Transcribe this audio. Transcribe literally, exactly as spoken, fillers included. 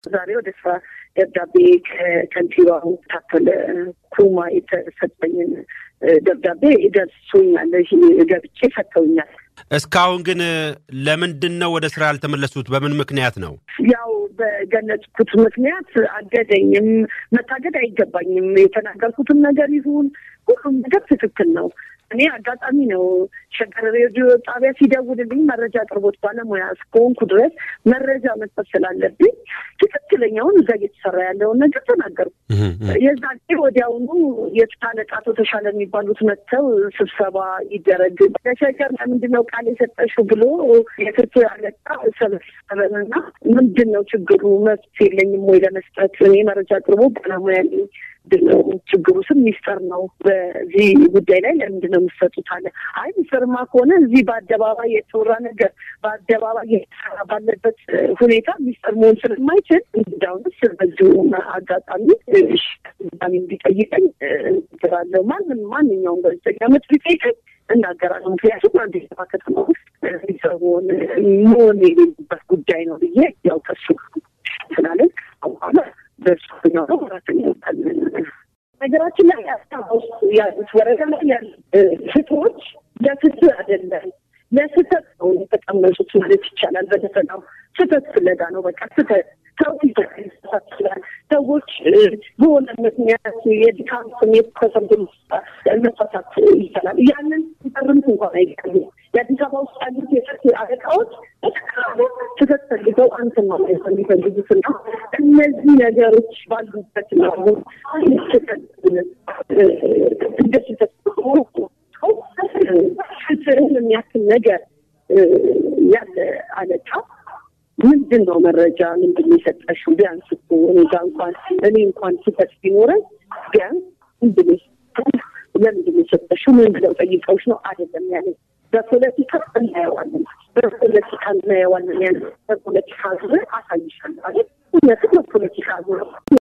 ዛሬ ወደ ስራ ደብዳቤ ከከንቲባው ታከለ ኩማ የተሰጠኝ ደብዳቤ ይደርሱኛል ገብቼ ፈተውኛል። እስካሁን ግን ለምንድን ነው ወደ ስራ ያልተመለሱት? በምን ምክንያት ነው? ያው በገለጽኩት ምክንያት አገደኝም መታገድ አይገባኝም የተናገርኩትን ነገር ይሁን ሁሉም ነገር ትክክል ነው። እኔ አጋጣሚ ነው ሸገር ሬዲዮ ጣቢያ ሲደውልልኝ መረጃ አቅርቦት ባለሙያ እስከሆንኩ ድረስ መረጃ መስጠት ስላለብኝ ትክክለኛውን እዛ እየተሰራ ያለውን ነገር ተናገርኩ። የዛኔ ወዲያውኑ የታለቃቶ ተሻለ የሚባሉት መጥተው ስብሰባ ይደረግ ለሸገር ለምንድነው ቃል የሰጠሽው ብሎ የክርቱ ያለቃ ሰበሰበና ምንድነው ችግሩ መፍትሄ የለኝም ወይ ለመስጠት እኔ መረጃ አቅርቦት ባለሙያ ነኝ ነው ችግሩ ስም ሚስጥር ነው በዚህ ጉዳይ ላይ ለምንድነው የምትሰጡት አለ። አይ ሚስጥርማ ከሆነ እዚህ በአደባባይ የተወራ ነገር በአደባባይ የተሰራ ባለበት ሁኔታ ሚስጥር መሆን ስለማይችል እንዳውንስ በዚሁ አጋጣሚ እሺ ዳሚን ቢጠይቀኝ እግራለሁ ማንም ማንኛውም ጋዜጠኛ መጥሪቀኝ እናገራለሁ። ምክንያቱም አንድ ከተማ ውስጥ ሊሰሩን ሞን የሌለበት ጉዳይ ነው ብዬ ያው ከሱ ስላለን አሁን በስኩኛው ነው ወራተኛው ነገራችን ላይ ያስታውስ ያሉት ወረዳ ላይ ያሉ ፍትዎች ለፍትህ አይደለም ለፍትህ ነው የተቀመጡት ማለት ይቻላል። በተፈናው ፍትህ ፍለጋ ነው በቃ ፍትህ ሰዎች በሆነ ምክንያት የድካም ስሜት ከሰብም መፈታት ይችላል። ያንን ሲጠርምት እንኳን አይቀርም። የአዲስ አበባ ውስጥ ያሉት የፍትህ አለቃዎች ተከተልተው አንተን ማለት የሚፈልጉትና እነዚህ ነገሮች ባሉበት ነው እንደዚህ ተስፋው ፍትህን የሚያክል ነገር ያለ አለቃ ምንድነው መረጃ ምንድነው የሰጠሽው? ቢያንስ እኮ እኔ ጋር እንኳን እኔ እንኳን ስህተት ቢኖረኝ ቢያንስ ምንድነው ለምንድነው የሰጠሽው? ምን ብለው ጠይቀውሽ ነው አይደለም ያለኝ። በፖለቲካ እናየዋለን በፖለቲካ እናየዋለን ያለ በፖለቲካ ዙሪያ አሳይሻለሁ አይደል? እነዚህ በፖለቲካ ዙሪያ